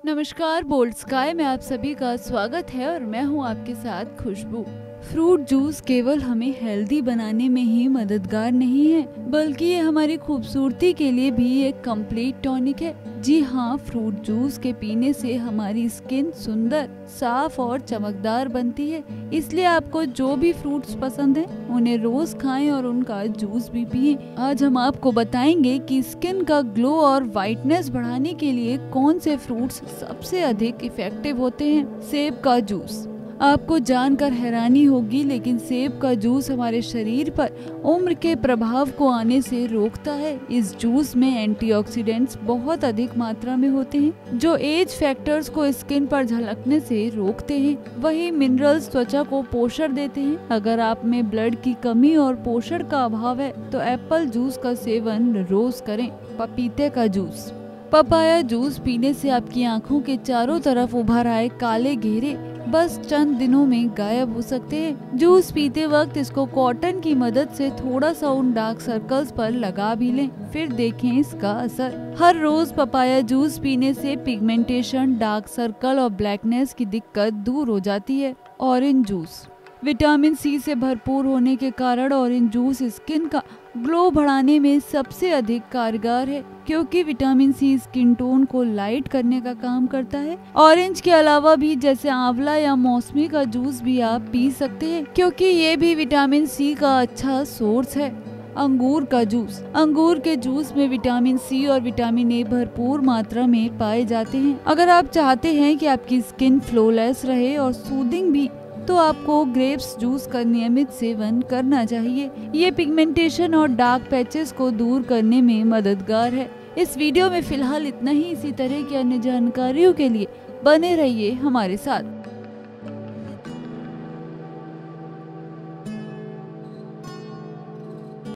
नमस्कार, bold sky में आप सभी का स्वागत है और मैं हूं आपके साथ खुशबू। फ्रूट जूस केवल हमें हेल्दी बनाने में ही मददगार नहीं है, बल्कि ये हमारी खूबसूरती के लिए भी एक कंप्लीट टॉनिक है। जी हाँ, फ्रूट जूस के पीने से हमारी स्किन सुंदर, साफ और चमकदार बनती है। इसलिए आपको जो भी फ्रूट्स पसंद हैं, उन्हें रोज खाएं और उनका जूस भी पिएं। आज हम आपको बताएंगे कि स्किन का ग्लो और वाइटनेस बढ़ाने के लिए कौन से फ्रूट्स सबसे अधिक इफेक्टिव होते हैं। सेब का जूस। आपको जानकर हैरानी होगी, लेकिन सेब का जूस हमारे शरीर पर उम्र के प्रभाव को आने से रोकता है। इस जूस में एंटीऑक्सीडेंट्स बहुत अधिक मात्रा में होते हैं, जो एज फैक्टर्स को स्किन पर झलकने से रोकते हैं। वही मिनरल्स त्वचा को पोषण देते हैं। अगर आप में ब्लड की कमी और पोषण का अभाव है, तो एप्पल जूस का सेवन रोज करें। पपीते का जूस। पपाया जूस पीने से आपकी आंखों के चारों तरफ उभर आए काले घेरे बस चंद दिनों में गायब हो सकते हैं। जूस पीते वक्त इसको कॉटन की मदद से थोड़ा सा उन डार्क सर्कल्स पर लगा भी लें, फिर देखें इसका असर। हर रोज पपाया जूस पीने से पिगमेंटेशन, डार्क सर्कल और ब्लैकनेस की दिक्कत दूर हो जाती है। Orange juice. विटामिन सी से भरपूर होने के कारण ऑरेंज जूस स्किन का ग्लो बढ़ाने में सबसे अधिक कारगर है, क्योंकि विटामिन सी स्किन टोन को लाइट करने का काम करता है। ऑरेंज के अलावा भी जैसे आंवला या मौसमी का जूस भी आप पी सकते हैं, क्योंकि ये भी विटामिन सी का अच्छा सोर्स है। अंगूर का जूस। अंगूर के जूस में विटामिन सी और विटामिन ए भरपूर मात्रा में पाए जाते हैं। अगर आप चाहते हैं कि आपकी स्किन फ्लॉलेस रहे और सूदिंग भी, तो आपको ग्रेप्स जूस का नियमित सेवन करना चाहिए। ये पिगमेंटेशन और डार्क पैचेस को दूर करने में मददगार है। इस वीडियो में फिलहाल इतना ही। इसी तरह की अन्य जानकारियों के लिए बने रहिए हमारे साथ।